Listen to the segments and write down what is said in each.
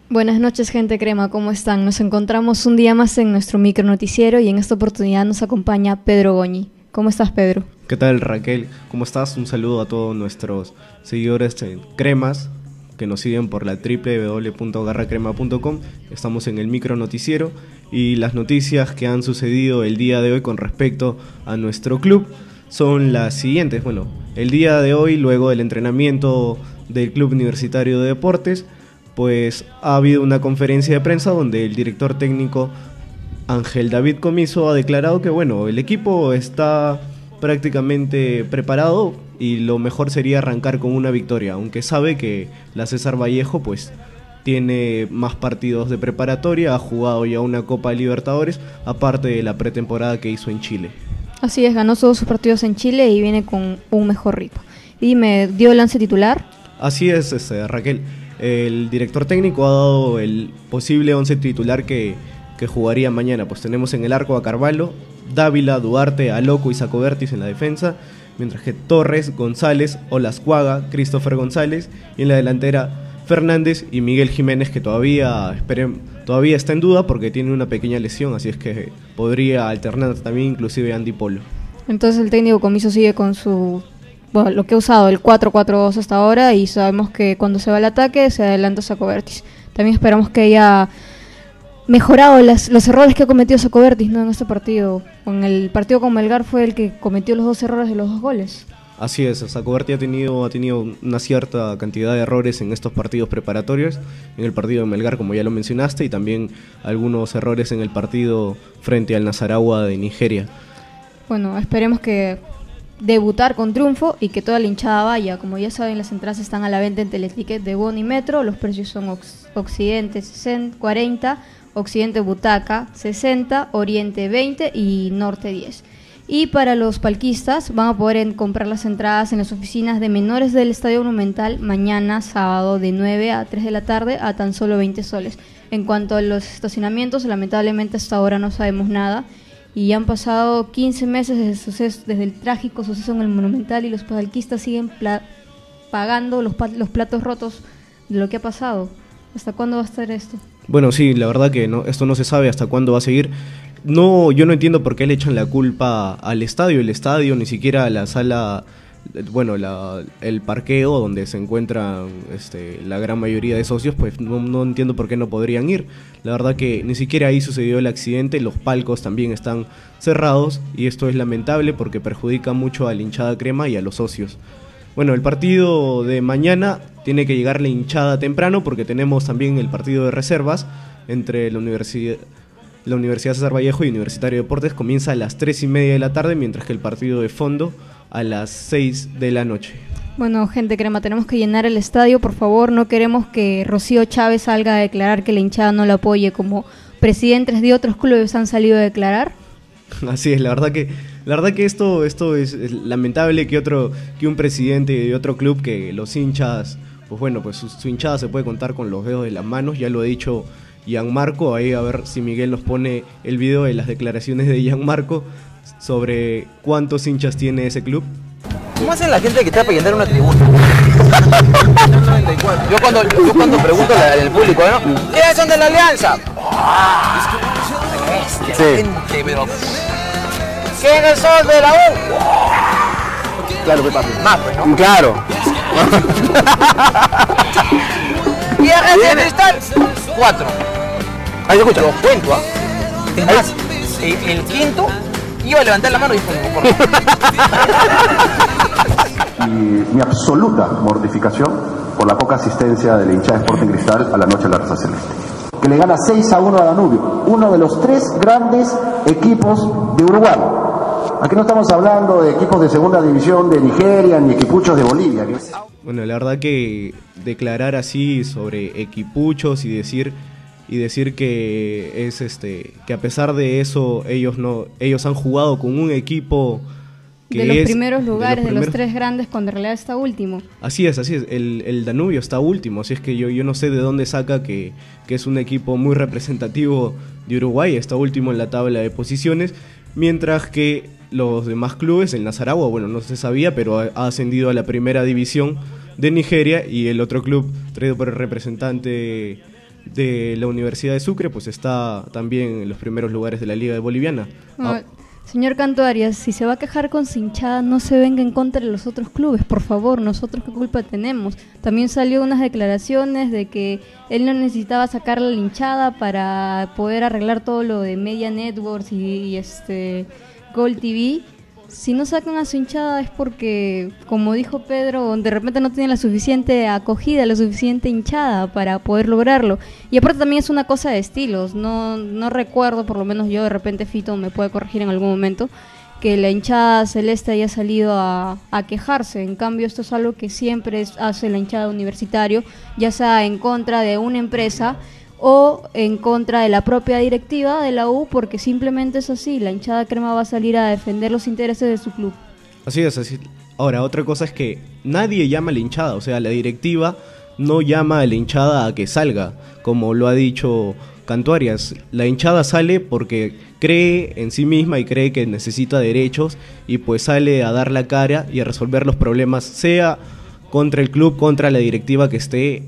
Buenas noches, gente crema, ¿cómo están? Nos encontramos un día más en nuestro micro noticiero y en esta oportunidad nos acompaña Pedro Goñi. ¿Cómo estás, Pedro? ¿Qué tal, Raquel? ¿Cómo estás? Un saludo a todos nuestros seguidores en cremas que nos siguen por la www.garracrema.com. Estamos en el micro noticiero y las noticias que han sucedido el día de hoy con respecto a nuestro club son las siguientes. Bueno, el día de hoy, luego del entrenamiento del Club Universitario de Deportes, pues ha habido una conferencia de prensa donde el director técnico Ángel David Comiso ha declarado que bueno, el equipo está prácticamente preparado y lo mejor sería arrancar con una victoria, aunque sabe que la César Vallejo pues tiene más partidos de preparatoria, ha jugado ya una Copa Libertadores, aparte de la pretemporada que hizo en Chile. Así es, ganó todos sus partidos en Chile y viene con un mejor ritmo. ¿Y me dio el once titular? Así es, Raquel. El director técnico ha dado el posible 11 titular que jugaría mañana. Pues tenemos en el arco a Carvalho, Dávila, Duarte, Aloco y Saccobertis en la defensa, mientras que Torres, González, Olascuaga, Christopher González, y en la delantera Fernández y Miguel Jiménez, que todavía está en duda porque tiene una pequeña lesión, así es que podría alternar también inclusive Andy Polo. Entonces el técnico Comiso sigue con lo que ha usado, el 4-4-2 hasta ahora, y sabemos que cuando se va al ataque se adelanta Saccobertis. También esperamos que haya mejorado los errores que ha cometido Saccobertis, ¿no? En este partido. En el partido con Melgar fue el que cometió los 2 errores de los 2 goles. Así es, Saccobertis ha tenido una cierta cantidad de errores en estos partidos preparatorios, en el partido de Melgar, como ya lo mencionaste, y también algunos errores en el partido frente al Nasarawa de Nigeria. Bueno, esperemos que debutar con triunfo y que toda la hinchada vaya. Como ya saben, las entradas están a la venta en Teleticket de Boni Metro. Los precios son Occidente 40, Occidente Butaca 60, Oriente 20 y Norte 10. Y para los palquistas van a poder comprar las entradas en las oficinas de menores del Estadio Monumental mañana sábado de 9 a 3 de la tarde a tan solo 20 soles. En cuanto a los estacionamientos, lamentablemente hasta ahora no sabemos nada. Y ya han pasado 15 meses desde el trágico suceso en el Monumental y los palquistas siguen pagando los platos rotos de lo que ha pasado. ¿Hasta cuándo va a estar esto? Bueno, sí, la verdad que esto no se sabe hasta cuándo va a seguir. Yo no entiendo por qué le echan la culpa al estadio. El estadio, ni siquiera a la sala, bueno, el parqueo donde se encuentran la gran mayoría de socios, pues no entiendo por qué no podrían ir. La verdad que ni siquiera ahí sucedió el accidente, los palcos también están cerrados y esto es lamentable porque perjudica mucho a la hinchada crema y a los socios. Bueno, el partido de mañana tiene que llegar la hinchada temprano porque tenemos también el partido de reservas entre la Universidad César Vallejo y Universitario de Deportes. Comienza a las 3:30 de la tarde, mientras que el partido de fondo a las 6 de la noche. Bueno, gente crema, tenemos que llenar el estadio, por favor. No queremos que Rocío Chávez salga a declarar que la hinchada no la apoye, como presidentes de otros clubes han salido a declarar. Así es, la verdad que esto es lamentable que un presidente de otro club, que los hinchas, pues bueno, pues su hinchada se puede contar con los dedos de las manos, ya lo ha dicho Gianmarco. Ahí a ver si Miguel nos pone el video de las declaraciones de Gianmarco sobre cuántos hinchas tiene ese club. ¿Cómo hacen la gente que está para llenar una tribuna? Yo cuando pregunto al público, ¿no? ¿Quiénes son de la Alianza? Sí. Gente, pero... ¿Quiénes son de la U? Claro, pues papi. Más, pues, ¿no? Claro. ¿Y el de Cristal? 4. Ahí te escucho. Lo cuento, ¿ah? Es más, el quinto iba a levantar la mano y dijo, Mi absoluta mortificación por la poca asistencia de la hinchada de Sporting Cristal a la noche de la Raza Celeste, que le gana 6-1 a Danubio, uno de los 3 grandes equipos de Uruguay. Aquí no estamos hablando de equipos de segunda división de Nigeria ni equipuchos de Bolivia. Bueno, la verdad que declarar así sobre equipuchos y decir que es que a pesar de eso ellos han jugado con un equipo que de los primeros lugares, de los 3 grandes, cuando en realidad está último. Así es, el Danubio está último, así es que yo no sé de dónde saca que es un equipo muy representativo de Uruguay, está último en la tabla de posiciones, mientras que los demás clubes, el Nasarawa, bueno, no se sabía, pero ha ascendido a la primera división de Nigeria, y el otro club traído por el representante de la Universidad de Sucre, pues está también en los primeros lugares de la Liga Boliviana. Señor Canto Arias, si se va a quejar con su hinchada, no se venga en contra de los otros clubes, por favor, nosotros qué culpa tenemos. También salió unas declaraciones de que él no necesitaba sacar la hinchada para poder arreglar todo lo de Media Networks y Gol TV. Si no sacan a su hinchada es porque, como dijo Pedro, de repente no tienen la suficiente acogida, la suficiente hinchada para poder lograrlo. Y aparte también es una cosa de estilos, no recuerdo, por lo menos yo, de repente Fito me puede corregir en algún momento, que la hinchada celeste haya salido a quejarse. En cambio, esto es algo que siempre hace la hinchada Universitario, ya sea en contra de una empresa o en contra de la propia directiva de la U, porque simplemente es así, la hinchada crema va a salir a defender los intereses de su club. Así es, así. Ahora, otra cosa es que nadie llama a la hinchada, o sea, la directiva no llama a la hinchada a que salga, como lo ha dicho Canto Arias. La hinchada sale porque cree en sí misma y cree que necesita derechos y pues sale a dar la cara y a resolver los problemas, sea contra el club, contra la directiva que esté.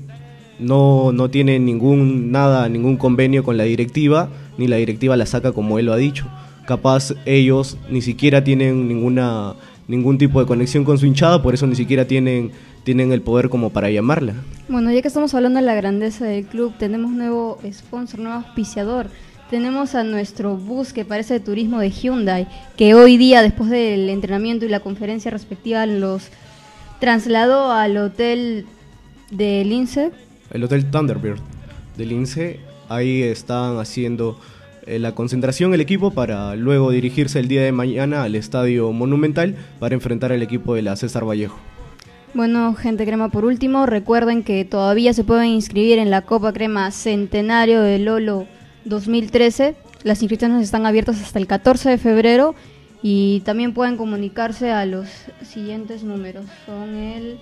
No tiene ningún convenio con la directiva, ni la directiva la saca como él lo ha dicho. Capaz ellos ni siquiera tienen ningún tipo de conexión con su hinchada, por eso ni siquiera tienen el poder como para llamarla. Bueno, ya que estamos hablando de la grandeza del club, tenemos nuevo sponsor, nuevo auspiciador. Tenemos a nuestro bus que parece de turismo de Hyundai, que hoy día, después del entrenamiento y la conferencia respectiva, los trasladó al hotel de Lince. El Hotel Thunderbird del INSE. Ahí están haciendo la concentración el equipo para luego dirigirse el día de mañana al Estadio Monumental para enfrentar al equipo de la César Vallejo. Bueno, gente crema, por último, recuerden que todavía se pueden inscribir en la Copa Crema Centenario de Lolo 2013. Las inscripciones están abiertas hasta el 14 de febrero y también pueden comunicarse a los siguientes números. Son el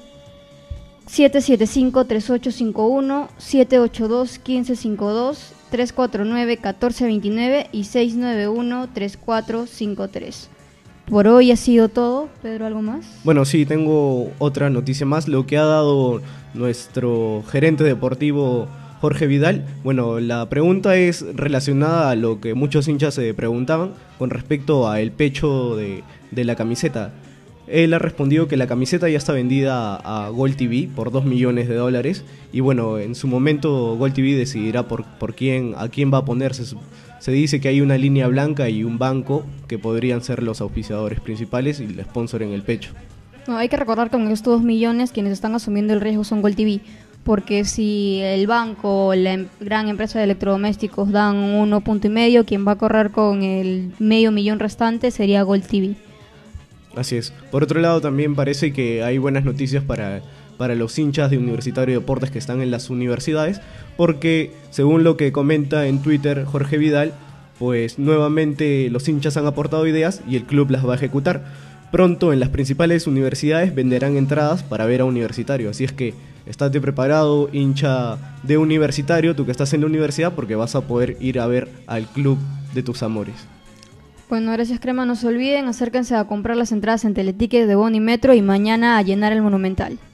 775-3851, 782-1552, 349-1429 y 691-3453. Por hoy ha sido todo. Pedro, ¿algo más? Bueno, sí, tengo otra noticia más. Lo que ha dado nuestro gerente deportivo Jorge Vidal. Bueno, la pregunta es relacionada a lo que muchos hinchas se preguntaban con respecto al pecho de la camiseta. Él ha respondido que la camiseta ya está vendida a Gol TV por $2 millones y bueno, en su momento Gol TV decidirá a quién va a ponerse. Se dice que hay una línea blanca y un banco que podrían ser los auspiciadores principales y el sponsor en el pecho. No, hay que recordar que con estos 2 millones quienes están asumiendo el riesgo son Gol TV, porque si el banco o la gran empresa de electrodomésticos dan 1,5 punto, quien va a correr con el medio millón restante sería Gol TV. Así es. Por otro lado, también parece que hay buenas noticias para los hinchas de Universitario de Deportes que están en las universidades, porque según lo que comenta en Twitter Jorge Vidal, pues nuevamente los hinchas han aportado ideas y el club las va a ejecutar. Pronto en las principales universidades venderán entradas para ver a Universitario, así es que estate preparado, hincha de Universitario, tú que estás en la universidad, porque vas a poder ir a ver al club de tus amores. Bueno, gracias crema, no se olviden, acérquense a comprar las entradas en Teleticket de Boni Metro y mañana a llenar el Monumental.